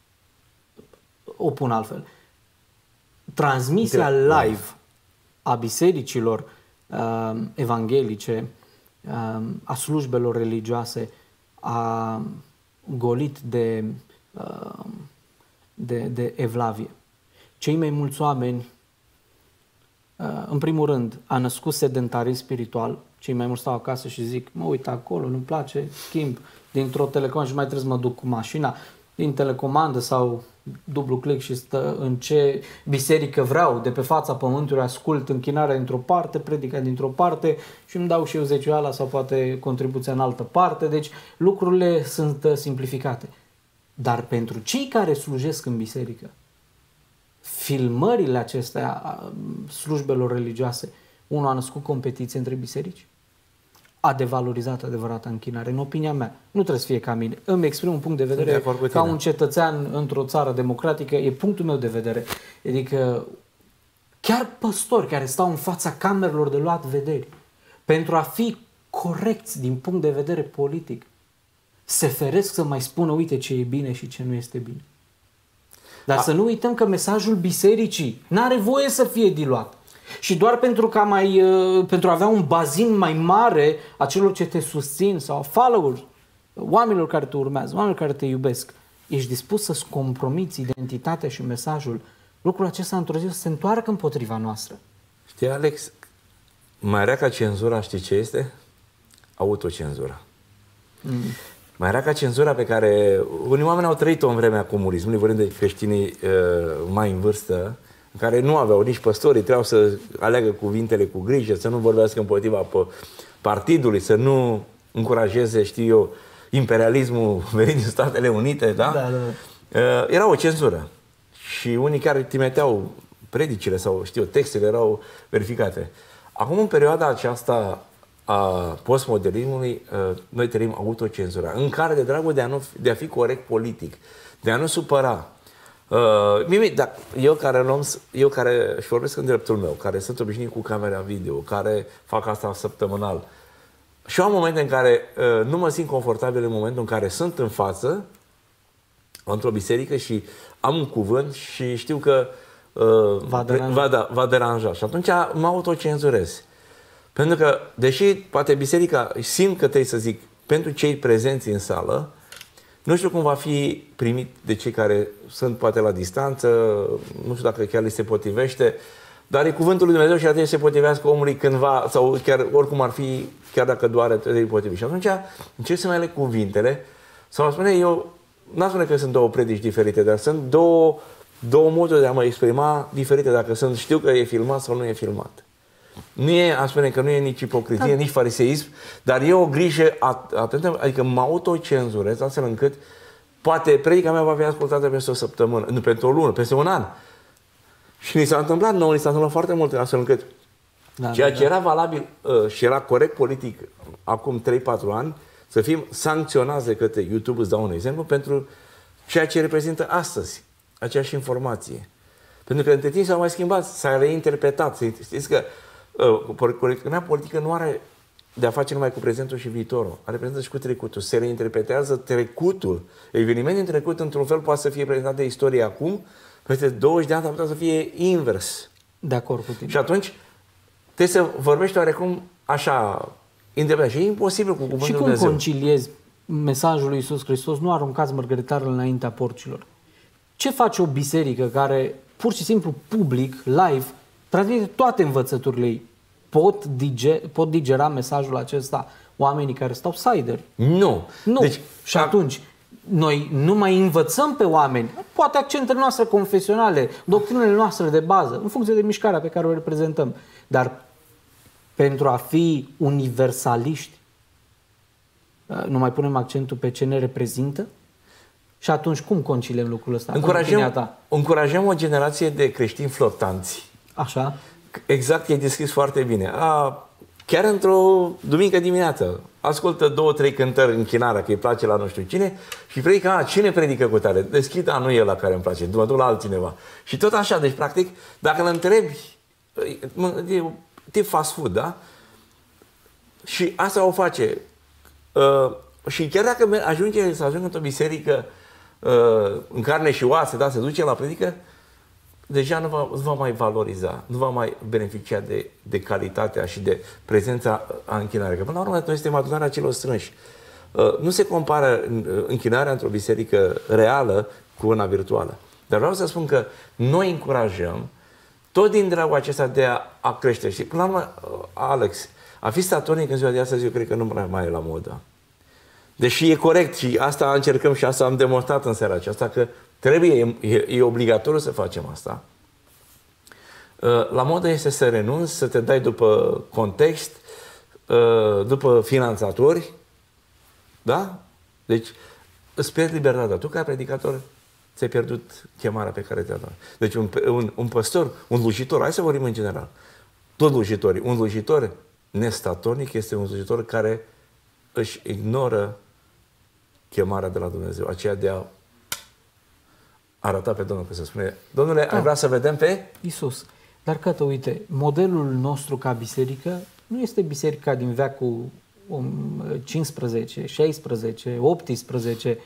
o pun altfel, transmisia live a bisericilor uh, evanghelice, uh, a slujbelor religioase, a golit de, uh, de, de evlavie. Cei mai mulți oameni, uh, în primul rând, a născut sedentarism spiritual. Cei mai mulți stau acasă și zic, mă uit acolo, nu-mi place, schimb dintr-o telecomandă și mai trebuie să mă duc cu mașina, din telecomandă sau dublu click și stă în ce biserică vreau, de pe fața pământului, ascult închinarea dintr-o parte, predica dintr-o parte și îmi dau și eu zecioala sau poate contribuția în altă parte. Deci lucrurile sunt simplificate. Dar pentru cei care slujesc în biserică, filmările acestea slujbelor religioase, unul a născut competiție între biserici? A devalorizat adevărata închinare, în opinia mea. Nu trebuie să fie ca mine. Îmi exprim un punct de vedere de ca un cetățean într-o țară democratică, e punctul meu de vedere. Adică chiar păstori care stau în fața camerelor de luat vederi, pentru a fi corecți din punct de vedere politic, se feresc să mai spună, uite ce e bine și ce nu este bine. Dar a. să nu uităm că mesajul bisericii n-are voie să fie diluat. Și doar pentru, ca mai, pentru a avea un bazin mai mare a celor ce te susțin sau followers, oamenilor care te urmează, oamenilor care te iubesc, ești dispus să-ți compromiți identitatea și mesajul, lucrul acesta într-o zi să se întoarcă împotriva noastră. Știi, Alex, mai rea ca cenzura, știi ce este? Autocenzura. Mm. Mai era ca cenzura pe care unii oameni au trăit-o în vremea comunismului, vorbind de creștinii uh, mai în vârstă, în care nu aveau nici păstorii, trebuiau să aleagă cuvintele cu grijă, să nu vorbească împotriva partidului, să nu încurajeze, știu eu, imperialismul venit din Statele Unite, da? Da, da. Uh, era o cenzură. Și unii chiar trimiteau predicile sau, știu, textele erau verificate. Acum, în perioada aceasta a postmodernismului, noi trăim autocenzura, în care, de dragul de a, nu, de a fi corect politic, de a nu supăra. Uh, mimi, da, eu care luăm, eu care și vorbesc în dreptul meu, care sunt obișnuit cu camera video, care fac asta săptămânal, și am momente în care uh, nu mă simt confortabil în momentul în care sunt în față, într-o biserică și am un cuvânt și știu că uh, va, deranja. Va, da, va deranja. Și atunci mă autocenzurez. Pentru că, deși poate biserica simt că trebuie să zic pentru cei prezenți în sală, nu știu cum va fi primit de cei care sunt poate la distanță, nu știu dacă chiar li se potrivește, dar e cuvântul lui Dumnezeu și trebuie să se potrivească omului cândva, sau chiar oricum ar fi, chiar dacă doare, trebuie potrivit. Și atunci încerc să mai aleg cuvintele, sau spune eu, n-am spune că sunt două predici diferite, dar sunt două, două moduri de a mă exprima diferite, dacă sunt, știu că e filmat sau nu e filmat. Nu e, a spune că nu e nici ipocrizie, da. nici fariseism, dar e o grijă atentă, adică mă autocenzurez astfel încât poate predica mea va fi ascultată peste o săptămână, nu, pentru o lună, peste un an. Și ni s-a întâmplat nouă, ni s-a întâmplat foarte mult astfel încât da, ceea da, ce da. era valabil uh, și era corect politic acum trei patru ani, să fim sancționați de către YouTube, îți dau un exemplu, pentru ceea ce reprezintă astăzi aceeași informație. Pentru că între timp s-a mai schimbat, s-a reinterpretat. Știți că uh, corectarea politică nu are de a face numai cu prezentul și viitorul, are prezentul și cu trecutul. Se reinterpretează trecutul. Evenimentul din trecut, într-un fel, poate să fie prezentat de istorie acum, peste douăzeci de ani ar putea să fie invers. De acord cu tine. Și atunci trebuie să vorbești oarecum așa, independent. Și e imposibil cu cuvântul Și cum Dumnezeu. conciliezi mesajul lui Iisus Hristos, nu aruncați mărgăritarele înaintea porcilor? Ce face o biserică care pur și simplu public, live, transmite toate învățăturile ei? Pot, dige, pot digera mesajul acesta oamenii care stau sideri? Nu. Nu. Deci, și atunci, noi nu mai învățăm pe oameni, poate accentele noastre confesionale, doctrinele noastre de bază, în funcție de mișcarea pe care o reprezentăm. Dar pentru a fi universaliști, nu mai punem accentul pe ce ne reprezintă? Și atunci cum conciliem lucrul ăsta? Încurajăm, încurajăm o generație de creștini flottanți. Așa? Exact, e descris foarte bine. A, chiar într-o duminică dimineață ascultă două, trei cântări închinarea, că îi place la nu știu cine, și predică, a, cine predică cu tare? Deschid, a, nu e la care îmi place, mă duc la altcineva. Și tot așa, deci practic, dacă îl întrebi, e tip fast food, da? Și asta o face. Uh, și chiar dacă ajunge să ajungă într-o biserică uh, în carne și oase, da, se duce la predică, deja nu va, nu va mai valoriza, nu va mai beneficia de, de calitatea și de prezența a închinare. Că până la urmă noi suntem adunarea celor strânși. Uh, nu se compară închinarea într-o biserică reală cu una virtuală. Dar vreau să spun că noi încurajăm tot din dragul acesta de a, a crește. Și până la urmă, Alex, a fi statornic în ziua de astăzi, eu cred că nu mai e la modă. Deși e corect și asta încercăm și asta am demonstrat în seara aceasta, că Trebuie, e, e obligatoriu să facem asta. La modă este să renunți, să te dai după context, după finanțatori, da? Deci îți pierzi libertatea. Tu ca predicator ți-ai pierdut chemarea pe care ți-a dat. Deci un, un, un păstor, un slujitor, hai să vorbim în general, toți slujitorii, un slujitor nestatornic este un slujitor care își ignoră chemarea de la Dumnezeu, aceea de a arăta pe Domnul, că se spune, Domnule, da. Ai vrea să vedem pe Iisus. Dar cătă, uite, modelul nostru ca biserică nu este biserica din veacul cincisprezece, șaisprezece, optsprezece.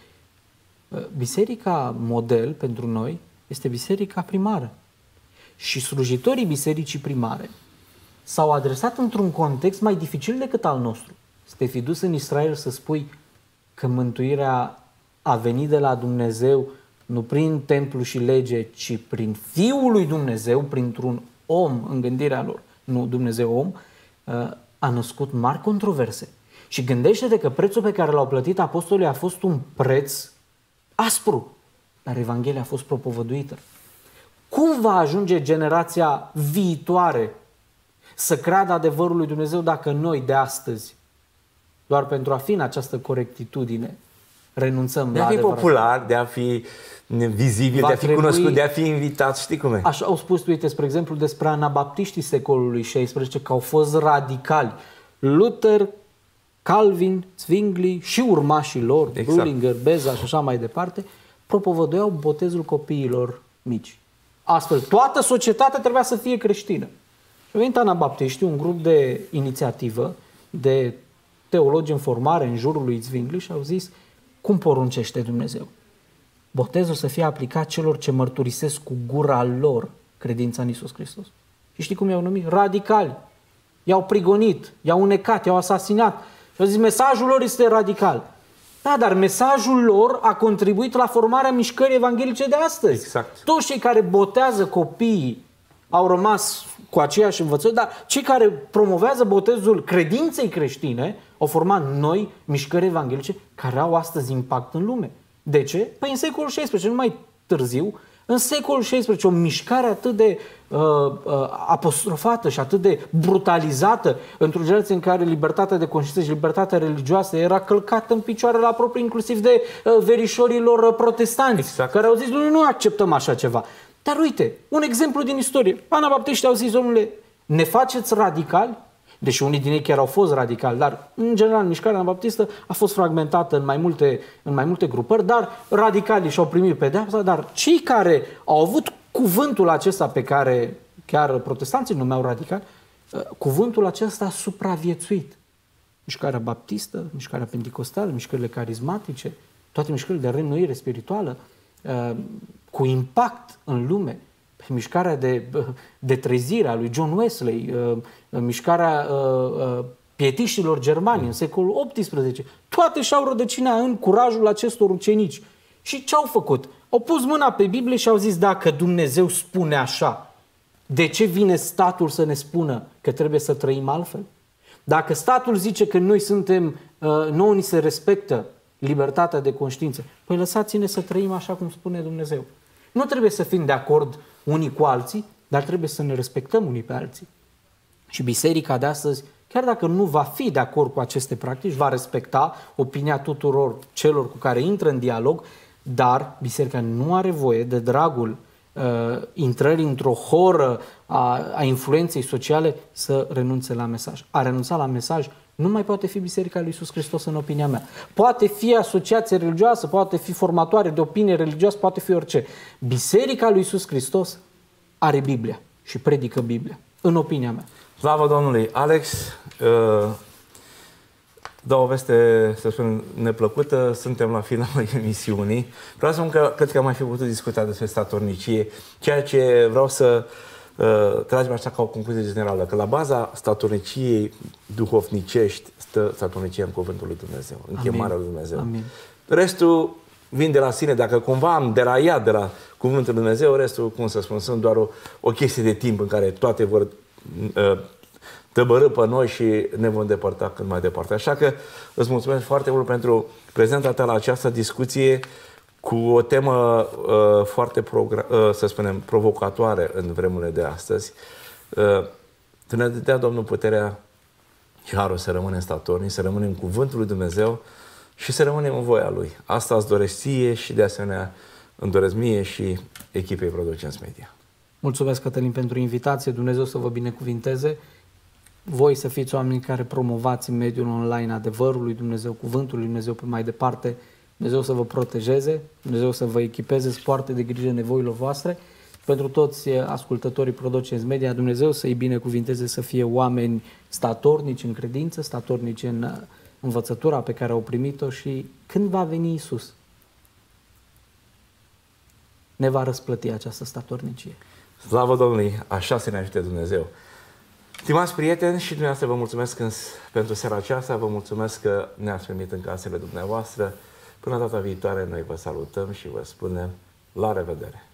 Biserica model pentru noi este biserica primară. Și slujitorii bisericii primare s-au adresat într-un context mai dificil decât al nostru. Să te fi dus în Israel să spui că mântuirea a venit de la Dumnezeu nu prin templu și lege, ci prin Fiul lui Dumnezeu, printr-un om în gândirea lor, nu Dumnezeu om, a născut mari controverse. Și gândește-te că prețul pe care l-au plătit apostolii a fost un preț aspru, dar Evanghelia a fost propovăduită. Cum va ajunge generația viitoare să creadă adevărul lui Dumnezeu dacă noi de astăzi, doar pentru a fi în această corectitudine, renunțăm de la a fi adevărat? popular, de a fi vizibil, Va de a fi trebui... cunoscut, de a fi invitat, știi cum e? Așa au spus, uite, spre exemplu, despre anabaptiștii secolului șaisprezece, că au fost radicali. Luther, Calvin, Zwingli și urmașii lor, exact. Bullinger, Beza și așa mai departe, propovăduiau botezul copiilor mici. Astfel, toată societatea trebuia să fie creștină. Și au venit anabaptiștii, un grup de inițiativă, de teologi în formare în jurul lui Zwingli și au zis, cum poruncește Dumnezeu? Botezul să fie aplicat celor ce mărturisesc cu gura lor credința în Iisus Hristos. Și știi cum i-au numit? Radicali. I-au prigonit, i-au unecat, i-au asasinat. Și au zis, mesajul lor este radical. Da, dar mesajul lor a contribuit la formarea mișcării evanghelice de astăzi. Exact. Toți cei care botează copiii au rămas cu aceeași învățătură, dar cei care promovează botezul credinței creștine au format noi mișcări evanghelice care au astăzi impact în lume. De ce? Păi în secolul șaisprezece, nu mai târziu, în secolul șaisprezece, o mișcare atât de uh, uh, apostrofată și atât de brutalizată, într-o generație în care libertatea de conștiință și libertatea religioasă era călcată în picioare la propriu, inclusiv de uh, verișorilor protestanți, exact. Care au zis, noi nu acceptăm așa ceva. Dar uite, un exemplu din istorie. Anabaptiștii au zis, domnule, ne faceți radicali? Deși unii din ei chiar au fost radicali, dar în general mișcarea anabaptistă a fost fragmentată în mai multe, în mai multe grupări, dar radicalii și-au primit pedeapsa, dar cei care au avut cuvântul acesta pe care chiar protestanții numeau radical, cuvântul acesta a supraviețuit. Mișcarea baptistă, mișcarea penticostală, mișcările carismatice, toate mișcările de reînnoire spirituală, cu impact în lume, mișcarea de, de trezire a lui John Wesley, mișcarea pietiștilor germani în secolul optsprezece, toate și-au rădăcina în curajul acestor ucenici. Și ce au făcut? Au pus mâna pe Biblie și au zis, dacă Dumnezeu spune așa, de ce vine statul să ne spună că trebuie să trăim altfel? Dacă statul zice că noi suntem, nouă ni se respectă libertatea de conștiință, păi lăsați-ne să trăim așa cum spune Dumnezeu. Nu trebuie să fim de acord unii cu alții, dar trebuie să ne respectăm unii pe alții. Și biserica de astăzi, chiar dacă nu va fi de acord cu aceste practici, va respecta opinia tuturor celor cu care intră în dialog, dar biserica nu are voie, de dragul uh, intrării într-o horă a, a influenței sociale, să renunțe la mesaj. A renunța la mesaj nu mai poate fi Biserica lui Iisus Hristos, în opinia mea. Poate fi asociație religioasă, poate fi formatoare de opinie religioasă, poate fi orice. Biserica lui Iisus Hristos are Biblia și predică Biblia, în opinia mea. Slavă Domnului! Alex, uh, dau o veste, să spun, neplăcută, suntem la finalul emisiunii. Vreau să spun că cred că am mai fi putut discuta despre statornicie, ceea ce vreau să uh, tragem așa ca o concluzie generală, că la baza statorniciei duhovnicești stă statornicia în cuvântul lui Dumnezeu, în Amin. chemarea lui Dumnezeu. Amin. Restul vin de la sine, dacă cumva am deraiat de la cuvântul lui Dumnezeu, restul, cum să spun, sunt doar o, o chestie de timp în care toate vor uh, tăbărâ pe noi și ne vom depărta cât mai departe. Așa că îți mulțumesc foarte mult pentru prezența ta la această discuție cu o temă uh, foarte, uh, să spunem, provocatoare în vremurile de astăzi. Uh, să ne dea Domnul puterea și harul să rămânem statornici, să rămânem în cuvântul lui Dumnezeu și să rămânem în voia Lui. Asta îți doresc ție și de asemenea îmi doresc mie și echipei Producenți Media. Mulțumesc, Cătălin, pentru invitație. Dumnezeu să vă binecuvinteze. Voi să fiți oameni care promovați în mediul online adevărul lui Dumnezeu, cuvântul lui Dumnezeu pe mai departe. Dumnezeu să vă protejeze, Dumnezeu să vă echipeze, să poarte de grijă nevoilor voastre. Pentru toți ascultătorii Producenți Media, Dumnezeu să-i binecuvinteze să fie oameni statornici în credință, statornici în învățătura pe care au primit-o și când va veni Iisus, ne va răsplăti această statornicie. Slavă Domnului, așa să ne ajute Dumnezeu. Stimați prieteni, și dumneavoastră vă mulțumesc pentru seara aceasta, vă mulțumesc că ne-ați primit în casele dumneavoastră. Până data viitoare, noi vă salutăm și vă spunem la revedere!